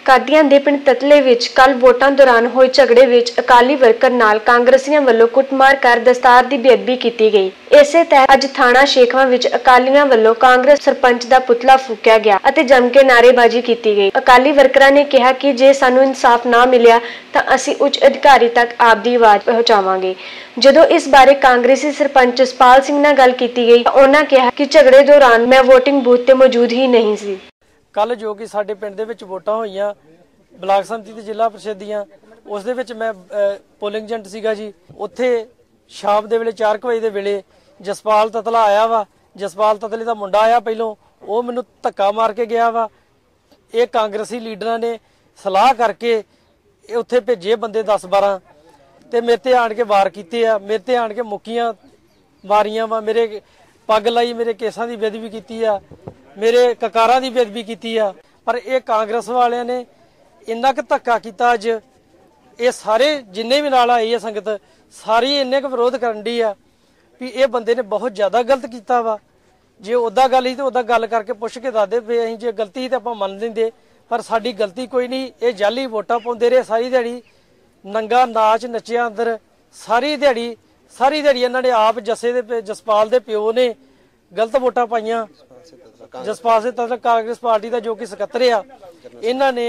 कादियां दे पिंड ततले विच कल वोटां दौरान होए झगड़े विच अकाली वर्कर नाल कांग्रेसियां वल्लों कुटमार कर दस्तार दी बेअदबी कीती गई। इसे तहत अज थाणा शेखवा विच अकालियां वल्लों कांग्रेस सरपंच दा पुतला फूकिया गया अते जम के नारेबाजी कीती गई। अकाली वर्करां ने कहा कि जे सानू इंसाफ ना मिलिया तां असीं उच्च अधिकारी तक आपदी आवाज़ पहुंचावांगे। जदों इस बारे कांग्रेसी सरपंच जसपाल सिंह नाल गल कीती गई तां उन्हां कहा कि झगड़े दौरान मैं वोटिंग बूथ ते मौजूद ही नहीं सी। कल जो कि साडे पिंड दे विच वोटां होईयां ब्लाक समति ते जिला परिषद दियां उस दे विच मैं पोलिंग एजेंट सीगा जी। उत्थे शाम दे वेले 4 वजे दे वेले जसपाल ततला आया वा। जसपाल ततले दा मुंडा आया पहलों, वो मैनूं धक्का मार के गया वा। ये कांग्रेसी लीडरां ने सलाह करके उत्थे भेजे बंदे 10-12 ते मेरे ते आण के वार कीते आ। मेरे ते आण के मुक्कियां मारियां वा, मेरे पग लाई, मेरे केसां दी बेअदबी कीती आ, मेरे ककारां दी बेअदबी कीती आ। पर यह कांग्रेस वालियां ने इन्ना क धक्का कीता। अज ये सारे जिन्ने भी नाल आई है संगत सारी इन्ने क विरोध करन डी आ भी ये बंदे ने बहुत ज़्यादा गलत किया वा। जे उदा गल ही तो उदा गल करके पुछ के दसदे भी असीं जे गलती ही तो आपां मन लैंदे, पर साडी गलती कोई नहीं। ये जाली वोटां पाउंदे रहे सारी दिहाड़ी, नंगा नाच नचिया अंदर सारी दिहाड़ी इन्हां ने आप जसपाल दे प्यो ने गलत वोटां पाईयां। जसपाल से तक कांग्रेस पार्टी का जो कि सकत्तर आ, इन्हां ने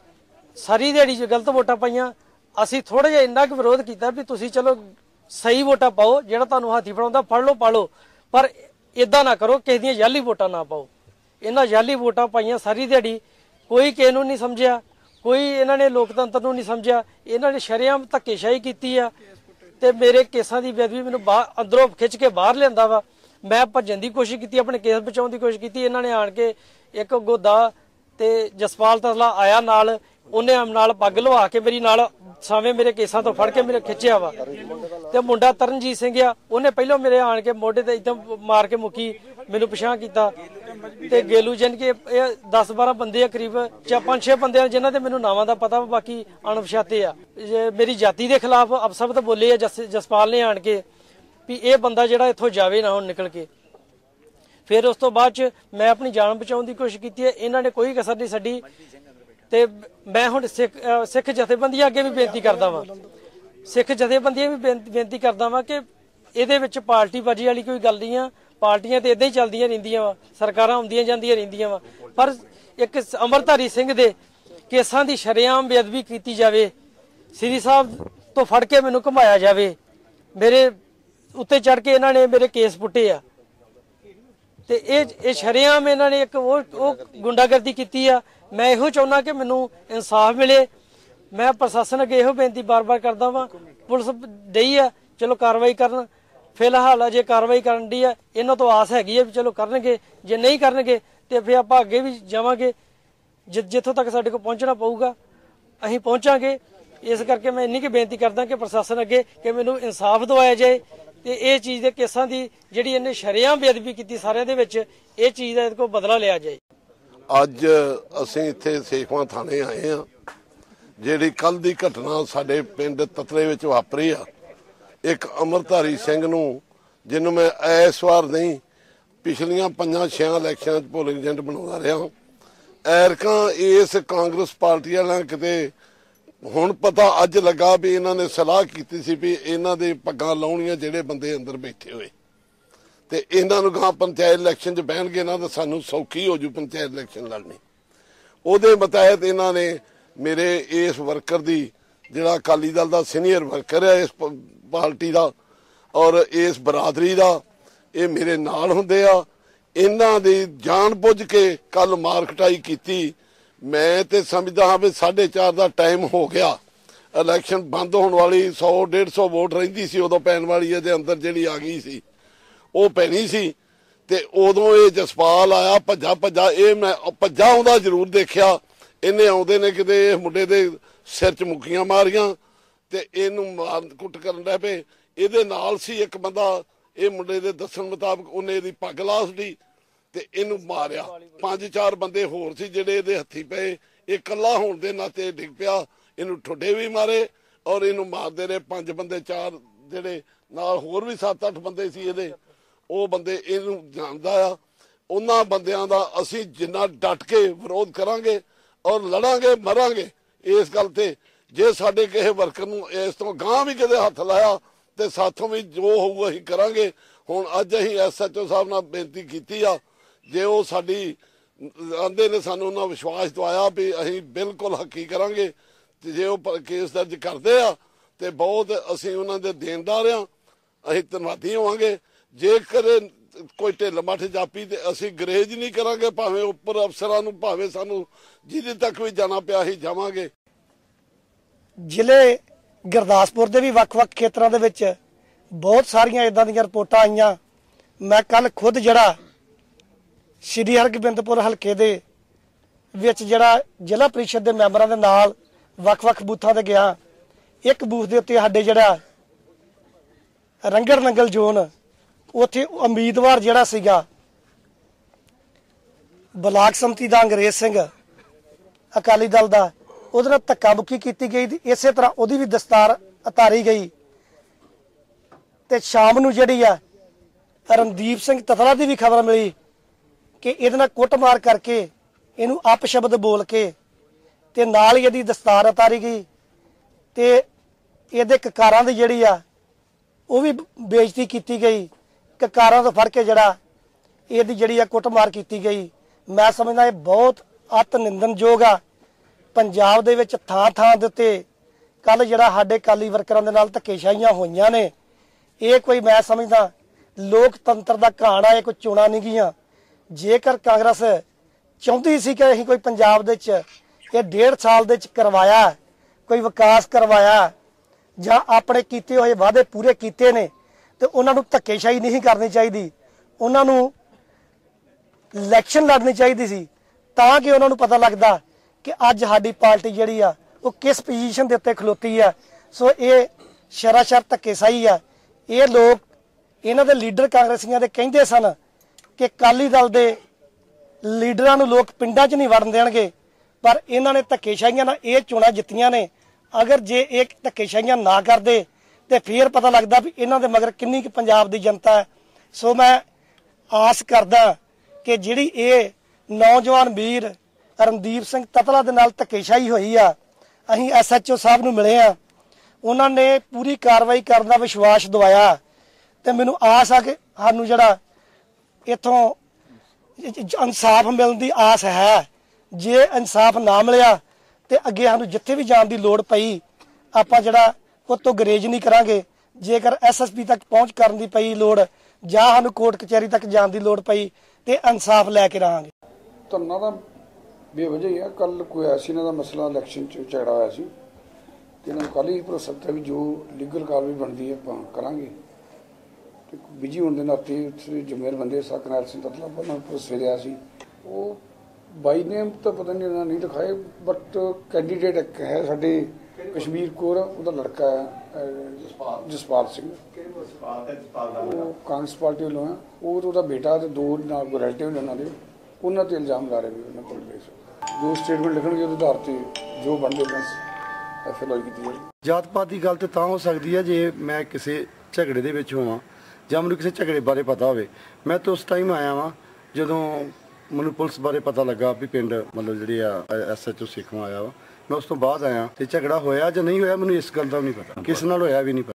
सारी दिहाड़ी गलत वोटां पाईयां। असीं थोड़ा जिहा इन्ना क विरोध किया भी तुसीं चलो सही वोटां पाओ, जिहड़ा तुहानूं हाथी फड़ाउंदा फड़ लो पा लो, पर इदां ना करो, किसी दियां जाली वोटां ना पाओ। इन्हां जाली वोटां पाईयां सारी दिहाड़ी, कोई किसे नूं नहीं समझिया, कोई इन्हां ने लोकतंत्र नूं नहीं समझिया। इन्हां ने शरेआम धक्केशाही कीती आ ते मेरे केसां दी बेअदबी मैनूं अंदरों खिच के बाहर लिआंदा वा। मैं भज्जण दी कोशिश की, अपने केस बचाउण दी कोशिश की। इन्हां ने आण के एक गोदा ते जसपाल तसला आया नाल, उन्हें नाल पग लवा के मेरी नाल सावें मेरे केसां तो फड़ के मेरे खिंचिया वा। ते मुंडा तरनजीत सिंह आ, उन्हें पहलों मेरे आण के मोढे ते एकदम मार के मुक्की, मैनूं पिछां कीता। ते गेलू जन के 10-12 बंदे आ करीब 5-6 बंदे जिन्हां दे मैनूं नावां दा पता, बाकी अणपछाते आ। मेरी जाति दे खिलाफ अपशब्द बोले आ जसपाल ने आण के भी ये बंदा जिहड़ा इत्थों जावे ना हुण निकल के। फिर उस तो बाद च मैं अपनी जान बचाउण दी कोशिश कीती है, इन्हां ने कोई कसर नहीं छड्डी। ते मैं हुण सिख जथेबंदियां अगे भी बेनती करदा वां, सिख जथेबंदियां भी बेनती करदा वां कि इहदे विच पार्टीबाजी वाली कोई गल नहीं आ। पार्टियां तो इदां ही चलदियां रहिंदियां वा, सरकारां आउंदियां जांदियां रहिंदियां वा, पर एक अमरधारी सिंह दे केसां दी शरेआम बेअदबी कीती जावे, श्री साहब तो फड़ के मैनूं घुमाया जावे, मेरे उत्ते चढ़ के इन्हां ने मेरे केस पुट्टे आ। ते ये शरेआम इन्हां ने एक वो गुंडागर्दी कीती आ। मैं इहो चाहुंदा कि मैनूं इंसाफ मिले। मैं प्रशासन अगे इहो बेनती बार-बार करदा वां, पुलिस डई आ चलो कार्रवाई करन, फिलहाल अजे कार्रवाई करन डी आ, इन्हां तो आस हैगी है भी चलो करनगे, जे नहीं करनगे तो फिर आपां अगे भी जावांगे, जिथों तक साडे कोल पहुंचना पऊगा असीं पहुंचांगे। इस करके मैं इन्नी की बेनती करदा कि प्रशासन अगे कि मैनूं इंसाफ दवाया जाए ते इह चीज़ दे केसां दी जिहड़ी इन्हें शरेआम बेअदबी कीती सारिਆਂ ਦੇ ਵਿੱਚ ਇਹ ਚੀਜ਼ ਦਾ ਇਹਦੇ ਕੋਲ ਬਦਲਾ ਲਿਆ ਜਾਏ। ਅੱਜ ਅਸੀਂ ਇੱਥੇ ਸੇਖਵਾਂ ਥਾਣੇ ਆਏ ਆ। ਜਿਹੜੀ ਕੱਲ ਦੀ ਘਟਨਾ ਸਾਡੇ ਪਿੰਡ ਤਤਲੇ ਵਿੱਚ ਵਾਪਰੀ ਆ, ਇੱਕ ਅਮਰਧਾਰੀ ਸਿੰਘ ਨੂੰ ਜਿਹਨੂੰ ਮੈਂ ਇਸ ਵਾਰ ਨਹੀਂ ਪਿਛਲੀਆਂ 5-6 ਇਲੈਕਸ਼ਨਾਂ 'ਚ ਪੋਲਿੰਗ ਏਜੰਟ ਬਣਾਉਂਦਾ ਰਿਹਾ, ਐਰਕਾਂ ਇਸ ਕਾਂਗਰਸ ਪਾਰਟੀ ਵਾਲਿਆਂ ਕਿਤੇ ਹੁਣ ਪਤਾ ਅੱਜ ਲੱਗਾ ਵੀ ਇਹਨਾਂ ਨੇ ਸਲਾਹ ਕੀਤੀ ਸੀ ਵੀ ਇਹਨਾਂ ਦੇ ਪੱਗਾਂ ਲਾਉਣੀਆਂ ਜਿਹੜੇ ਬੰਦੇ ਅੰਦਰ ਬੈਠੇ ਹੋਏ, ਤੇ ਇਹਨਾਂ ਨੂੰ ਗਾਂ ਪੰਚਾਇਤ ਇਲੈਕਸ਼ਨ 'ਚ ਬਹਿਣਗੇ ਨਾ ਤਾਂ ਸਾਨੂੰ ਸੌਖੀ ਹੋ ਜੂ ਪੰਚਾਇਤ ਇਲੈਕਸ਼ਨ ਲੜਨੀ। ਉਹਦੇ ਮੁਤਾਬਕ ਇਹਨਾਂ ਨੇ ਮੇਰੇ ਇਸ ਵਰਕਰ ਦੀ, ਜਿਹੜਾ ਅਕਾਲੀ ਦਲ ਦਾ ਸੀਨੀਅਰ ਵਰਕਰ ਹੈ ਇਸ ਪਾਰਟੀ ਦਾ ਔਰ ਇਸ ਬਰਾਦਰੀ ਦਾ, ਇਹ ਮੇਰੇ ਨਾਲ ਹੁੰਦੇ ਆ, ਇਹਨਾਂ ਦੀ ਜਾਣ ਬੁੱਝ ਕੇ ਕੱਲ ਮਾਰ ਕਟਾਈ ਕੀਤੀ। मैं तो समझदा हाँ भी 4:30 का टाइम हो गया, इलैक्शन बंद होने वाली 100-150 वोट रही सी उदों पैन वाली है, अंदर जी आ गई सी वो पैनी सी। ते उदों ये जसपाल आया भज्जा ये मैं भज्जा आउंदा जरूर देखिया, इन्हें आउंदे ने किते मुंडे दे सिर च मुक्कियां मारियां ते इहनूं मार कुट करन लग पे। इहदे नाल सी एक बंदा, ये मुंडे दे दस्सण मुताबक उन्हें इहदी पग ला छड्डी ते इनू मारिया। 5-4 बंदे होर सी जिहड़े इहदे हत्थी पे, ये कल्ला होण दे नाते डिग पिया, इनू ठुड्डे भी मारे और इनू मारदे रहे 5 बंदे, 4 जिहड़े नाल होर भी 7-8 बंदे सी इहदे, ਉਹ ਬੰਦੇ ਇਹਨੂੰ ਜਾਣਦਾ ਆ। ਉਹਨਾਂ ਬੰਦਿਆਂ ਦਾ ਅਸੀਂ ਜਿੰਨਾ ਡਟ ਕੇ ਵਿਰੋਧ ਕਰਾਂਗੇ, ਔਰ ਲੜਾਂਗੇ ਮਰਾਂਗੇ ਇਸ ਗੱਲ ਤੇ। ਜੇ ਸਾਡੇ ਕਿਸੇ ਵਰਕਰ ਨੂੰ ਇਸ ਤੋਂ ਗਾਂ ਵੀ ਕਿਤੇ ਹੱਥ ਲਾਇਆ ਤੇ ਸਾਥੋਂ ਵੀ ਜੋ ਹੋਊ ਅਸੀਂ ਕਰਾਂਗੇ। ਹੁਣ ਅੱਜ ਅਸੀਂ SHO ਸਾਹਿਬ ਨਾਲ ਬੇਨਤੀ ਕੀਤੀ ਆ, ਜੇ ਉਹ ਸਾਡੀ ਆਂਦੇ ਨੇ ਸਾਨੂੰ ਉਹਨਾਂ ਵਿਸ਼ਵਾਸ ਦਵਾਇਆ ਵੀ ਅਸੀਂ ਬਿਲਕੁਲ ਹੱਕੀ ਕਰਾਂਗੇ, ਤੇ ਜੇ ਉਹ ਕੇਸ ਦਰਜ ਕਰਦੇ ਆ ਤੇ ਬਹੁਤ ਅਸੀਂ ਉਹਨਾਂ ਦੇ ਦੇਣਦਾਰ ਆ, ਅਸੀਂ ਧੰਨਵਾਦੀ ਹੋਵਾਂਗੇ। ਜੇਕਰ ਕੋਈ ਢਿੱਲ ਮੱਠ ਜਾਪੀ ਤੇ ਅਸੀਂ ਗਰੇਜ ਨਹੀਂ ਕਰਾਂਗੇ, ਭਾਵੇਂ ਉੱਪਰ ਅਫਸਰਾਂ ਨੂੰ, ਭਾਵੇਂ ਸਾਨੂੰ ਜਿਹਦੇ ਤੱਕ ਵੀ ਜਾਣਾ ਪਿਆ ਅਸੀਂ ਜਾਵਾਂਗੇ। ਜ਼ਿਲ੍ਹੇ ਗੁਰਦਾਸਪੁਰ ਦੇ ਵੀ ਵੱਖ-ਵੱਖ ਖੇਤਰਾਂ ਦੇ ਵਿੱਚ ਬਹੁਤ ਸਾਰੀਆਂ ਇਦਾਂ ਦੀਆਂ ਰਿਪੋਰਟਾਂ ਆਈਆਂ। ਮੈਂ ਕੱਲ ਖੁਦ ਜਿਹੜਾ ਸ਼੍ਰੀ ਹਰਗੋਬਿੰਦਪੁਰ ਹਲਕੇ ਦੇ ਵਿੱਚ ਜਿਹੜਾ ਜ਼ਿਲ੍ਹਾ ਪ੍ਰੀਸ਼ਦ ਦੇ ਮੈਂਬਰਾਂ ਦੇ ਨਾਲ ਵੱਖ-ਵੱਖ ਬੂਥਾਂ ਤੇ ਗਿਆ। ਇੱਕ ਬੂਥ ਦੇ ਉੱਤੇ ਸਾਡੇ ਜਿਹੜਾ ਰੰਗੜ ਨੰਗਲ ਜ਼ੋਨ, ਉੱਥੇ ਉਮੀਦਵਾਰ ਜਿਹੜਾ ਸੀਗਾ ਬਲਾਕ ਸੰਮਤੀ ਦਾ ਅੰਗਰੇਜ਼ ਸਿੰਘ ਅਕਾਲੀ ਦਲ ਦਾ, ਉਹਦੇ ਨਾਲ ਧੱਕਾ ਮੁੱਕੀ ਕੀਤੀ ਗਈ ਤੇ ਇਸੇ ਤਰ੍ਹਾਂ ਉਹਦੀ ਵੀ ਦਸਤਾਰ ਉਤਾਰੀ ਗਈ। ਤੇ ਸ਼ਾਮ ਨੂੰ ਜਿਹੜੀ ਆ ਰਣਦੀਪ ਸਿੰਘ ਤਤਲਾ ਦੀ ਵੀ ਖਬਰ ਮਿਲੀ ਕਿ ਇਹਦੇ ਨਾਲ ਕੁੱਟਮਾਰ ਕਰਕੇ, ਇਹਨੂੰ ਅਪਸ਼ਬਦ ਬੋਲ ਕੇ ਤੇ ਨਾਲ ਹੀ ਇਹਦੀ ਦਸਤਾਰ ਉਤਾਰੀ ਗਈ ਤੇ ਇਹਦੇ ਕਕਾਰਾਂ ਦੀ ਜਿਹੜੀ ਆ ਉਹ ਵੀ ਬੇਇੱਜ਼ਤੀ ਕੀਤੀ ਗਈ। ਕਕਾਰਾਂ ਤੋਂ ਫੜ ਕੇ ਜਿਹੜਾ ਇਹਦੀ ਜਿਹੜੀ ਆ ਕੁੱਟਮਾਰ ਕੀਤੀ ਗਈ। ਮੈਂ ਸਮਝਦਾ ਇਹ ਬਹੁਤ ਅਤ ਨਿੰਦਣਯੋਗ ਆ। ਪੰਜਾਬ ਦੇ ਵਿੱਚ ਥਾਂ-ਥਾਂ ਦੇ ਉੱਤੇ ਕੱਲ ਜਿਹੜਾ ਸਾਡੇ ਅਕਾਲੀ ਵਰਕਰਾਂ ਦੇ ਨਾਲ ਧੱਕੇਸ਼ਾਹੀਆਂ ਹੋਈਆਂ ਨੇ, ਇਹ ਕੋਈ ਮੈਂ ਸਮਝਦਾ ਲੋਕਤੰਤਰ ਦਾ ਘਾਣ ਆ, ਇਹ ਕੋਈ ਚੋਣਾਂ ਨਹੀਂ ਗਈਆਂ। ਜੇਕਰ ਕਾਂਗਰਸ ਚਾਹੁੰਦੀ ਸੀ ਕਿ ਅਸੀਂ ਕੋਈ ਪੰਜਾਬ ਦੇ ਵਿੱਚ ਇਹ 1.5 ਸਾਲ ਦੇ ਵਿੱਚ ਕਰਵਾਇਆ, ਕੋਈ ਵਿਕਾਸ ਕਰਵਾਇਆ ਜਾਂ ਆਪਣੇ ਕੀਤੇ ਹੋਏ ਵਾਅਦੇ ਪੂਰੇ ਕੀਤੇ ਨੇ, ਤੇ ਉਹਨਾਂ ਨੂੰ ਧੱਕੇਸ਼ਾਹੀ ਨਹੀਂ ਕਰਨੀ ਚਾਹੀਦੀ। ਉਹਨਾਂ ਨੂੰ ਇਲੈਕਸ਼ਨ ਲੜਨੀ ਚਾਹੀਦੀ ਸੀ, ਤਾਂ ਕਿ ਉਹਨਾਂ ਨੂੰ ਪਤਾ ਲੱਗਦਾ ਕਿ ਅੱਜ ਸਾਡੀ ਪਾਰਟੀ ਜਿਹੜੀ ਆ ਉਹ ਕਿਸ ਪੋਜੀਸ਼ਨ ਦੇ ਉੱਤੇ ਖਲੋਤੀ ਆ। ਸੋ ਇਹ ਸ਼ਰਾਸ਼ਰ ਧੱਕੇਸ਼ਾਹੀ ਆ। ਇਹ ਲੋਕ, ਇਹਨਾਂ ਦੇ ਲੀਡਰ ਕਾਂਗਰਸੀਆਂ ਦੇ ਕਹਿੰਦੇ ਸਨ ਕਿ ਅਕਾਲੀ ਦਲ ਦੇ ਲੀਡਰਾਂ ਨੂੰ ਲੋਕ ਪਿੰਡਾਂ 'ਚ ਨਹੀਂ ਵੜਨ ਦੇਣਗੇ, ਪਰ ਇਹਨਾਂ ਨੇ ਧੱਕੇਸ਼ਾਹੀਆਂ ਨਾਲ ਇਹ ਚੋਣਾਂ ਜਿੱਤੀਆਂ ਨੇ। ਅਗਰ ਜੇ ਇਹ ਧੱਕੇਸ਼ਾਹੀਆਂ ਨਾ ਕਰਦੇ ਤੇ ਫਿਰ ਪਤਾ ਲੱਗਦਾ ਵੀ ਇਹਨਾਂ ਦੇ ਮਗਰ ਕਿੰਨੀ ਕੁ ਪੰਜਾਬ ਦੀ ਜਨਤਾ ਹੈ। ਸੋ ਮੈਂ ਆਸ ਕਰਦਾ ਕਿ ਜਿਹੜੀ ਇਹ ਨੌਜਵਾਨ ਵੀਰ ਰਣਦੀਪ ਸਿੰਘ ਤਤਲਾ ਦੇ ਨਾਲ ਧੱਕੇਸ਼ਾਹੀ ਹੋਈ ਆ, ਅਸੀਂ SHO ਸਾਹਿਬ ਨੂੰ ਮਿਲੇ ਆ, ਉਹਨਾਂ ਨੇ ਪੂਰੀ ਕਾਰਵਾਈ ਕਰਨ ਦਾ ਵਿਸ਼ਵਾਸ ਦਵਾਇਆ ਤੇ ਮੈਨੂੰ ਆਸ ਆ ਕਿ ਸਾਨੂੰ ਜਿਹੜਾ ਇੱਥੋਂ ਇਨਸਾਫ ਮਿਲਣ ਦੀ ਆਸ ਹੈ। ਜੇ ਇਨਸਾਫ ਨਾ ਮਿਲਿਆ ਤੇ ਅੱਗੇ ਸਾਨੂੰ ਜਿੱਥੇ ਵੀ ਜਾਣ ਦੀ ਲੋੜ ਪਈ, ਆਪਾਂ ਜਿਹੜਾ ਉਤੋਂ ਗਰੇਜ ਨਹੀਂ ਕਰਾਂਗੇ। ਜੇਕਰ SSP ਤੱਕ ਪਹੁੰਚ ਕਰਨ ਦੀ ਪਈ ਲੋੜ, ਜਾਂ ਸਾਨੂੰ ਕੋਰਟ ਕਚਹਿਰੀ ਤੱਕ ਜਾਣ ਦੀ ਲੋੜ ਪਈ, ਤੇ ਇਨਸਾਫ ਲੈ ਕੇ ਰਹਾਂਗੇ। ਧਰਨਾ ਦਾ ਬੇਵਜ੍ਹਾ ਹੀ ਆ। ਕੱਲ ਕੋਈ ਐਸੀ ਇਹਨਾਂ ਦਾ ਮਸਲਾ ਇਲੈਕਸ਼ਨ 'ਚ ਝਗੜਾ ਹੋਇਆ ਸੀ ਤੇ ਇਹਨਾਂ ਨੂੰ ਕੱਲ੍ਹ ਹੀ ਭਰੋਸਾ ਦਿੱਤਾ ਵੀ ਜੋ ਲੀਗਲ ਕਾਰਵਾਈ ਬਣਦੀ ਹੈ ਆਪਾਂ ਕਰਾਂਗੇ। ਤੇ ਬਿਜੀ ਹੋਣ ਦੇ ਨਾਤੇ ਉੱਥੇ ਜ਼ਿੰਮੇਵਾਰ ਬੰਦੇ ਕਰਨੈਲ ਸਿੰਘ ਤਤਲਾ ਉਹਨਾਂ ਨੂੰ ਸਵੇਰਿਆ ਸੀ। ਉਹ ਬਾਈ ਨੇਮ ਤਾਂ ਪਤਾ ਨਹੀਂ ਉਹਨਾਂ ਨਹੀਂ ਦਿਖਾਏ, ਬਟ ਕੈਂਡੀਡੇਟ ਇੱਕ ਹੈ ਸਾਡੇ ਕਸ਼ਮੀਰ ਕੌਰ, ਉਹਦਾ ਲੜਕਾ ਹੈ ਜਸਪਾਲ ਸਿੰਘ, ਉਹ ਕਾਂਗਰਸ ਪਾਰਟੀ ਵੱਲੋਂ ਹੈ। ਉਹ ਉਹਦਾ ਬੇਟਾ ਤੇ 2 ਨਾਲ ਰਿਲੇਟਿਵ ਨੇ ਉਹਨਾਂ ਦੇ, ਉਹਨਾਂ ਤੇ ਇਲਜ਼ਾਮ ਲਾ ਰਹੇ ਵੀ ਉਹਨਾਂ ਕੋਲ ਜੋ ਸਟੇਟਮੈਂਟ ਲਿਖਣਗੇ ਉਹਦੇ ਆਧਾਰ ਤੇ ਜੋ ਬਣਦੇ FLI ਕੀਤੀ ਜਾਵੇ। ਜਾਤ ਪਾਤ ਦੀ ਗੱਲ ਤੇ ਤਾਂ ਹੋ ਸਕਦੀ ਹੈ ਜੇ ਮੈਂ ਕਿਸੇ ਝਗੜੇ ਦੇ ਵਿੱਚ ਹੋਵਾਂ ਜਾਂ ਮੈਨੂੰ ਕਿਸੇ ਝਗੜੇ ਬਾਰੇ ਪਤਾ ਹੋਵੇ। ਮੈਂ ਤਾਂ ਉਸ ਟਾਈਮ ਆਇਆ ਵਾਂ ਜਦੋਂ ਮੈਨੂੰ ਪੁਲਿਸ ਬਾਰੇ ਪਤਾ ਲੱਗਾ ਵੀ ਪਿੰਡ ਮਤਲਬ ਜਿਹੜੇ ਆ SHO ਸੇਖਵਾਂ ਆਇਆ ਵਾ। ਮੈਂ ਉਸ ਤੋਂ ਬਾਅਦ ਆਇਆ ਤੇ ਝਗੜਾ ਹੋਇਆ ਜਾਂ ਨਹੀਂ ਹੋਇਆ ਮੈਨੂੰ ਇਸ ਗੱਲ ਦਾ ਵੀ ਨਹੀਂ ਪਤਾ, ਕਿਸ ਨਾਲ ਹੋਇਆ ਵੀ ਨਹੀਂ ਪਤਾ।